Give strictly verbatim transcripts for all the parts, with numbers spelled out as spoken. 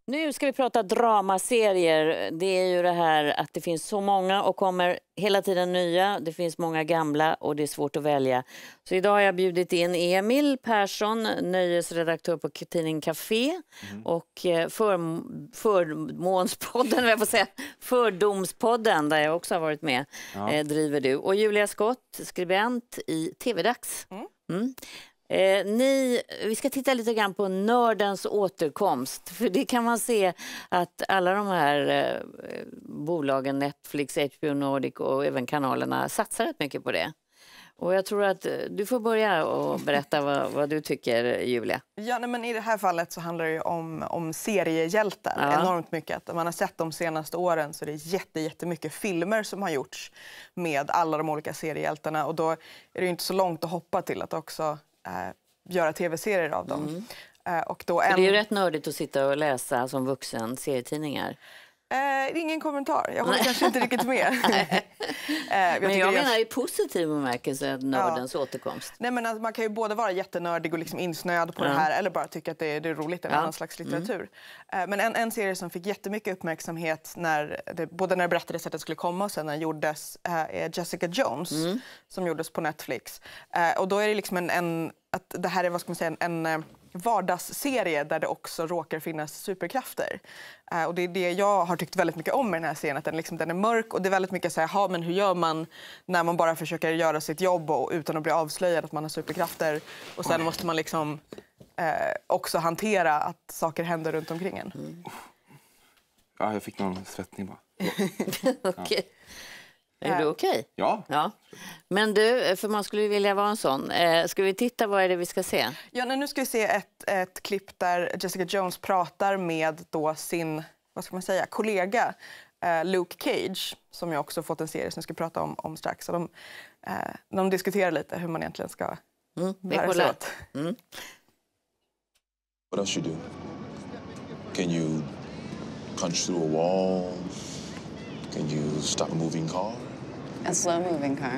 Nu ska vi prata dramaserier. Det är ju det här att det finns så många och kommer hela tiden nya. Det finns många gamla och det är svårt att välja. Så idag har jag bjudit in Emil Persson, nöjesredaktör på tidningen Café mm. och för, förmånspodden, jag får säga, Fördomspodden, där jag också har varit med, ja. eh, driver du. Och Julia Skott, skribent i T V-dags. Mm. Mm. Eh, ni, vi ska titta lite grann på nördens återkomst, för det kan man se att alla de här eh, bolagen, Netflix, H B O Nordic och även kanalerna satsar rätt mycket på det. Och jag tror att du får börja och berätta vad, vad du tycker, Julia. Ja, nej, men i det här fallet så handlar det ju om, om seriehjältar ja. enormt mycket. Om man har sett de senaste åren så är det jätte, jättemycket filmer som har gjorts med alla de olika seriehjältarna. Och då är det ju inte så långt att hoppa till att också äh, göra tv-serier av dem. Mm. Äh, och då en... Det är ju rätt nördigt att sitta och läsa som vuxen serietidningar. Eh, ingen kommentar. Jag håller kanske inte riktigt med. eh, jag men jag menar jag... i positiv bemärkelse nördens ja. återkomst. Nej, men alltså, man kan ju både vara jättenördig och liksom insnöad på mm. det här eller bara tycka att det är, det är roligt, en ja. annan slags litteratur. Mm. Eh, men en, en serie som fick jättemycket uppmärksamhet när det, både när det berättades att det skulle komma och sen när det gjordes eh, är Jessica Jones mm. som gjordes på Netflix. Eh, och då är det liksom en, en att det här är vad ska man säga en, en vardagsserie där det också råkar finnas superkrafter. Uh, och det är det jag har tyckt väldigt mycket om i den här serien, att den, liksom, den är mörk och det är väldigt mycket så här, ha, men hur gör man när man bara försöker göra sitt jobb och, utan att bli avslöjad att man har superkrafter, och sen måste man liksom uh, också hantera att saker händer runt omkring en. Mm. Ja, jag fick någon svettning bara. Okej. Okay. Är du okej? Okay? Ja. ja. Men du, för man skulle vilja vara en sån. Eh, ska vi titta, vad är det vi ska se? Ja, nu ska vi se ett, ett klipp där Jessica Jones pratar med då sin, vad ska man säga, kollega eh, Luke Cage, som jag också fått en serie som jag ska prata om, om strax. Så de, eh, de diskuterar lite hur man egentligen ska mm, lära sig åt. Mm. What else you do? Can you punch through a wall? Can you stop a moving car? A slow-moving car.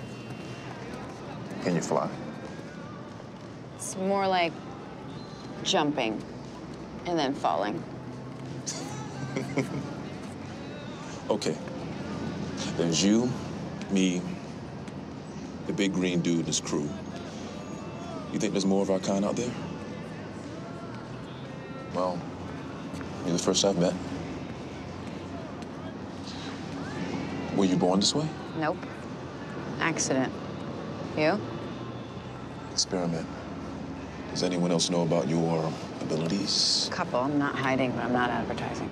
Can you fly? It's more like jumping and then falling. Okay. There's you, me, the big green dude and his crew. You think there's more of our kind out there? Well, you're the first I've met. Were you born this way? Nope. Accident. You? Experiment. Does anyone else know about your abilities? A couple. I'm not hiding, but I'm not advertising.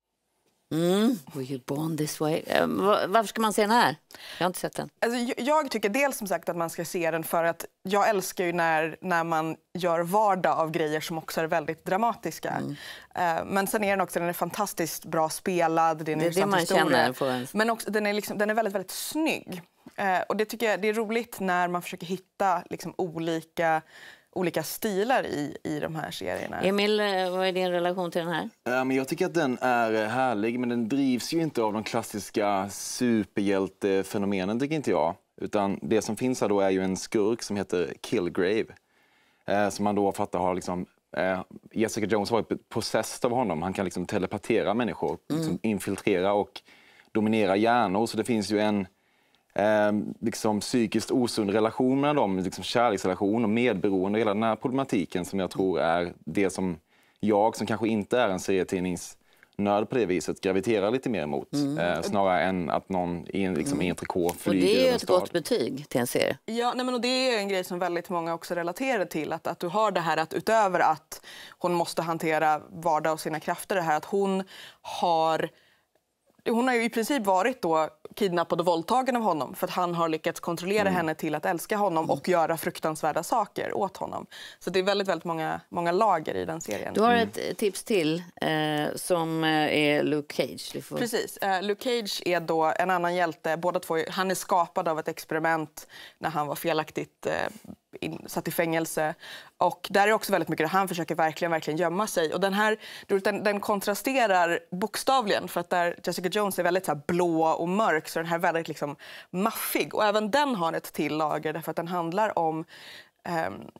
Mm. Were you born this way? Uh, varför ska man se den här? Jag har inte sett den. Alltså, jag, jag tycker dels som sagt att man ska se den för att jag älskar ju när, när man gör vardag av grejer som också är väldigt dramatiska. Mm. Uh, men sen är den också den är fantastiskt bra spelad. Den det är det man historia. känner på en. Men också, den, är liksom, den är väldigt, väldigt snygg. Uh, och det tycker jag det är roligt när man försöker hitta liksom, olika... olika stilar i, i de här serierna. Emil, vad är din relation till den här? Ja, men jag tycker att den är härlig, men den drivs ju inte av de klassiska superhjältefenomenen, tycker inte jag. Utan det som finns här då är ju en skurk som heter Kilgrave. Eh, som man då fattar har liksom... Eh, Jessica Jones var ju possessed av honom. Han kan liksom telepatera människor, mm. liksom infiltrera och dominera hjärnor. Så det finns ju en... Eh, liksom psykiskt osund relation mellan dem, liksom kärleksrelation och medberoende, hela den här problematiken som jag tror är det som jag, som kanske inte är en serietidningsnörd på det viset, graviterar lite mer emot. Mm. Eh, snarare än att någon i en, liksom, mm. en trikå flyger. Och det är ju ett stad. gott betyg till en serie. Ja, nej, men och det är en grej som väldigt många också relaterar till, att, att du har det här att utöver att hon måste hantera vardag och sina krafter, det här att hon har Hon har ju i princip varit då kidnappad och våldtagen av honom för att han har lyckats kontrollera mm. henne till att älska honom och göra fruktansvärda saker åt honom. Så det är väldigt, väldigt många, många lager i den serien. Du har ett mm. tips till eh, som är Luke Cage. Får... Precis. Uh, Luke Cage är då en annan hjälte. Båda två, han är skapad av ett experiment när han var felaktigt uh, in, satt i fängelse. Och där är också väldigt mycket att han försöker verkligen, verkligen gömma sig. Och den här, den, den kontrasterar bokstavligen för att där Jessica Jones är väldigt så här blå och mörk, så den här är väldigt liksom maffig. Och även den har ett till lager därför att den handlar om um,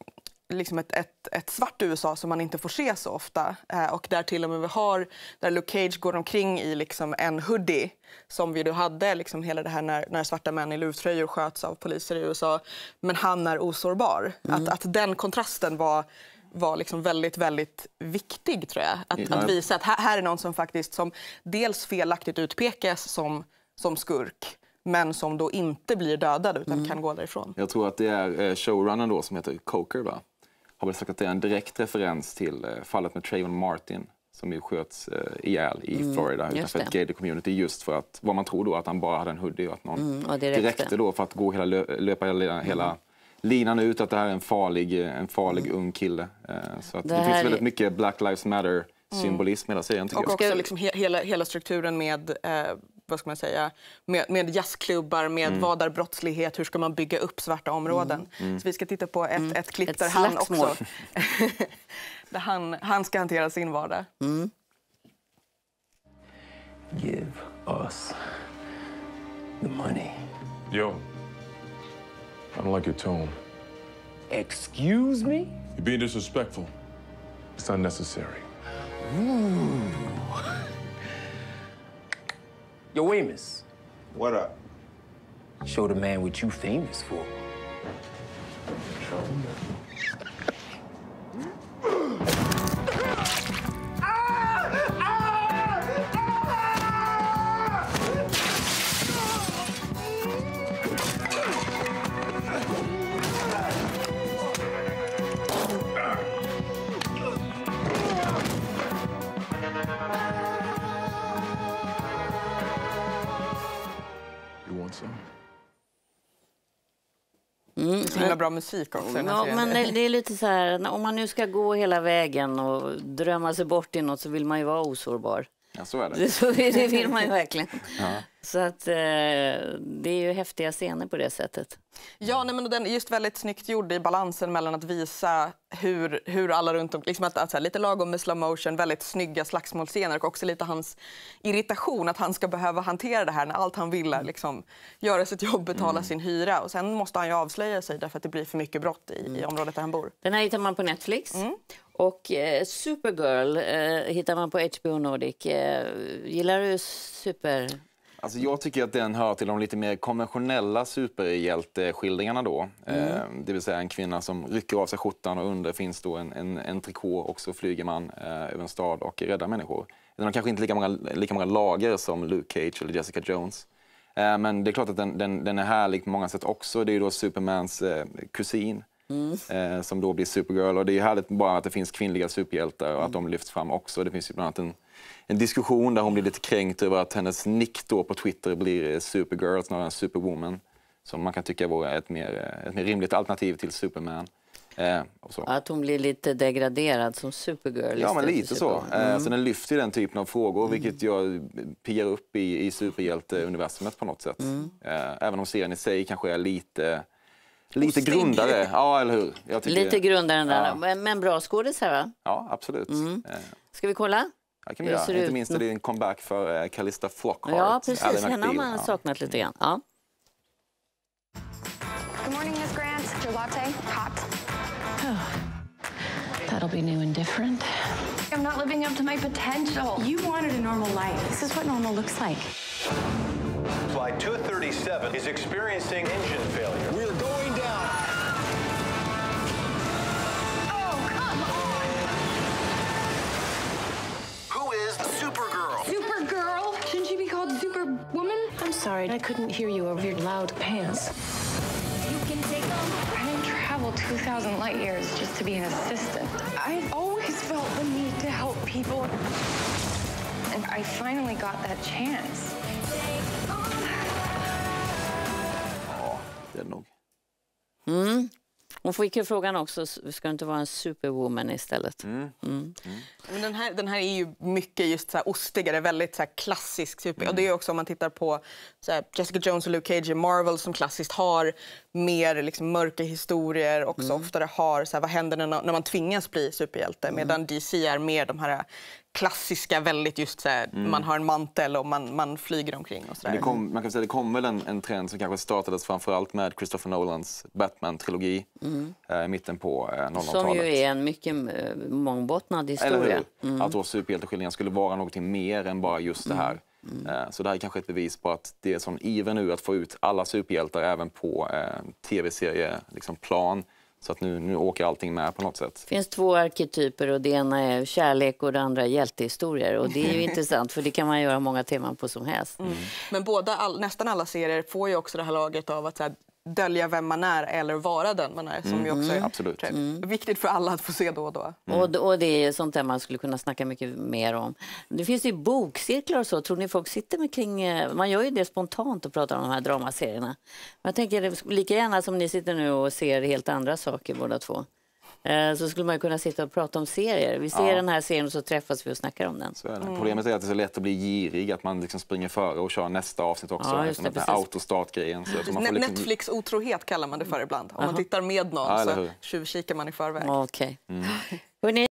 liksom ett, ett, ett svart U S A som man inte får se så ofta. Eh, och där till och med vi har, där Luke Cage går omkring i liksom en hoodie som vi då hade liksom hela det här när, när svarta män i luvtröjor sköts av poliser i U S A. Men han är osårbar. Mm. Att, att den kontrasten var, var liksom väldigt, väldigt viktig tror jag. Att, mm. att visa att här, här är någon som faktiskt som dels felaktigt utpekas som, som skurk. Men som då inte blir dödad utan mm. kan gå därifrån. Jag tror att det är showrunnern då som heter Coker, va? Har väl sagt att det är en direkt referens till fallet med Trayvon Martin som ju sköts ihjäl i mm. Florida utanför ett gated community, just för att vad man tror då att han bara hade en hoodie och att någon mm, och det räckte då för att gå hela löpa hela, hela mm. linan ut att det här är en farlig en farlig mm. ung kille. Så att det, det finns väldigt mycket Black Lives Matter symbolism mm. hela serien tycker och jag. Och också liksom he hela hela strukturen med eh, vad ska man säga, med, med jazzklubbar, med mm. vad är brottslighet, hur ska man bygga upp svarta områden. Mm. Mm. Så vi ska titta på ett, mm. ett klipp ett där han också där han, han ska hantera sin vardag. Mm. Give us the money. Yo, I don't like your tone. Excuse me? You're being disrespectful. It's unnecessary. Ooh. Yo, Amos. What up? Show the man what you famous for. Show him. Mm. Så himla bra musik också. Ja, men det, det är lite så här, om man nu ska gå hela vägen och drömma sig bort i något så vill man ju vara osårbar. Ja, så är det. Det, så, det vill man ju verkligen. Ja. Så att eh, det är ju häftiga scener på det sättet. Ja, nej, men den är just väldigt snyggt gjord i balansen mellan att visa hur, hur alla runt om, liksom att, att så här, lite lagom med slow motion, väldigt snygga slagsmålscener och också lite hans irritation att han ska behöva hantera det här när allt han vill är liksom göra sitt jobb, betala mm. sin hyra och sen måste han ju avslöja sig därför att det blir för mycket brott i, mm. i området där han bor. Den här hittar man på Netflix. Mm. Och eh, Supergirl eh, hittar man på H B O Nordic. Eh, gillar du super... Alltså jag tycker att den hör till de lite mer konventionella superhjälteskildringarna då. Mm. Eh, det vill säga en kvinna som rycker av sig skjortan och under finns då en, en, en trikå och så flyger man eh, över en stad och räddar människor. Den har kanske inte lika många, lika många lager som Luke Cage eller Jessica Jones. Eh, men det är klart att den, den, den är härlig på många sätt också. Det är ju då Supermans eh, kusin. Mm. Eh, som då blir Supergirl och det är härligt bara att det finns kvinnliga superhjältar och mm. att de lyfts fram också. Det finns ju bland annat en, en diskussion där hon blir lite kränkt över att hennes nick då på Twitter blir Supergirl snarare än Superwoman, som man kan tycka vore ett mer, ett mer rimligt alternativ till Superman. Eh, och så. Att hon blir lite degraderad som Supergirl. Ja, men lite så. Mm. Eh, så den lyfter den typen av frågor, Mm. vilket jag piggar upp i, i superhjälteuniversumet på något sätt. Mm. Eh, även om serien i sig kanske är lite... Lite Ostig. grundare, ja eller hur? Jag tycker, lite grundare än ja. den, men bra skådis här va? Ja, absolut. Mm. Ska vi kolla? Ja, kan vi göra. Inte minst är det en comeback för uh, Calista Flockhart. Ja, precis. Henne har man saknat lite grann. Ja. Good morning, Miss Grant. Your latte, hot. Oh, that'll be new and different. I'm not living up to my potential. You wanted a normal life. This is what normal looks like. Flight two thirty-seven is experiencing engine failure. We're going down. Oh, come on! Who is the Supergirl? Supergirl? Shouldn't she be called Superwoman? I'm sorry, I couldn't hear you over your loud pants. You can take them. I didn't travel two thousand light years just to be an assistant. I've always felt the need to help people. And I finally got that chance. Ja, det är nog. Mm. Hon fick ju frågan också, ska inte vara en superwoman istället? Mm. Mm. Mm. Men den, här, den här är ju mycket just så här ostigare, väldigt så här klassisk super. Mm. Och det är också om man tittar på så här, Jessica Jones och Luke Cage i Marvel som klassiskt har mer liksom mörka historier också Mm. oftare har så här, vad händer när, när man tvingas bli superhjälte, Mm. medan D C är mer de här klassiska, väldigt just så här, Mm. man har en mantel och man, man flyger omkring och så Det där. kom, man kan säga det kom väl en, en trend som kanske startades framförallt med Christopher Nolans Batman-trilogi Mm. eh, i mitten på eh, nollhundratalet. Som ju är en mycket eh, mångbottnad Eller historia. hur? Mm. Att då superhjälteskildringen skulle vara någonting mer än bara just det här. Eh, Så det här är kanske ett bevis på att det är sån iver nu att få ut alla superhjältar även på eh, tv-serie liksom plan. Så att nu, nu åker allting med på något sätt. Det finns två arketyper och det ena är kärlek och det andra är hjältehistorier. Och det är ju intressant för det kan man göra många teman på som helst. Mm. Men båda, all, nästan alla serier får ju också det här laget av att så här, dölja vem man är eller vara den man är. Som Mm. ju också är Absolut. tror jag, viktigt för alla att få se då och då. Mm. Och, och det är sånt där man skulle kunna snacka mycket mer om. Det finns ju bokcirklar och så. Tror ni folk sitter med kring... Man gör ju det spontant och pratar om de här dramaserierna. Men jag tänker lika gärna som ni sitter nu och ser helt andra saker båda två. Eh, Så skulle man ju kunna sitta och prata om serier. Vi ser Ja. den här serien och så träffas vi och snackar om den. Så är det. Problemet är att det är så lätt att bli girig, att man liksom springer före och kör nästa avsnitt också. Ja, just liksom det, den här precis. autostart-grejen. Så att man får Net- liksom... Netflix-otrohet kallar man det för ibland. Om man Jaha. tittar med någon Ja, eller så hur? tjuvkikar man i förväg. Okej. Hörrni,